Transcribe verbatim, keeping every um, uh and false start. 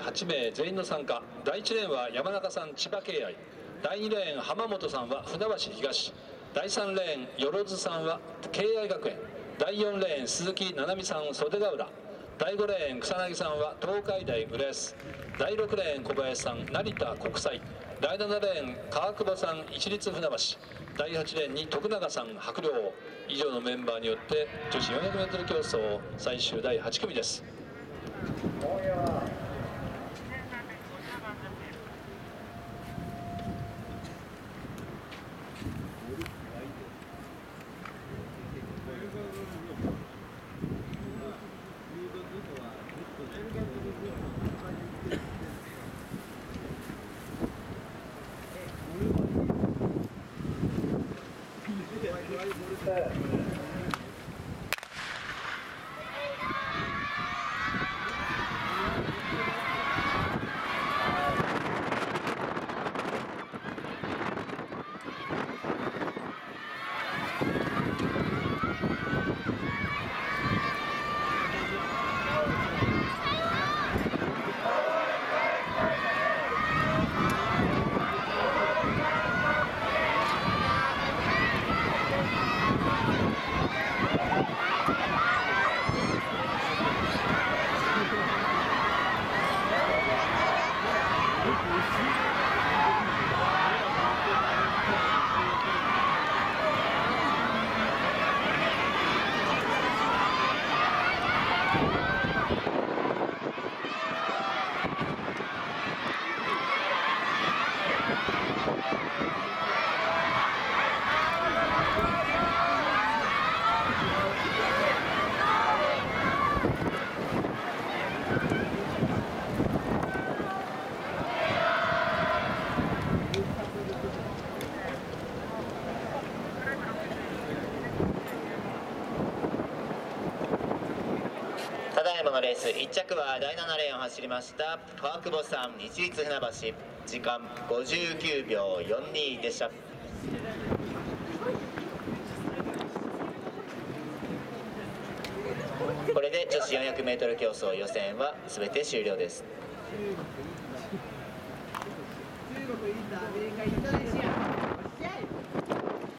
はちめい全員の参加。だいいちレーンは山中さん、千葉敬愛。だいにレーン浜本さんは船橋東。だいさんレーンよろずさんは敬愛学園。だいよんレーン鈴木七海さん、袖ヶ浦。だいごレーン草薙さんは東海大浦安。だいろくレーン小林さん、成田国際。だいななレーン川久保さん、市立船橋。だいはちレーンに徳永さん、白陵。以上のメンバーによって女子 よんひゃくメートル 競争最終だいはち組です。 ただいまのレースいっ着はだいななレーンを走りました川久保さん、市立船橋。時間ごじゅうきゅうびょうよんにでした。これで女子 よんひゃくメートル 競争予選は全て終了です。 中国、インド、アメリカ、インドネシア。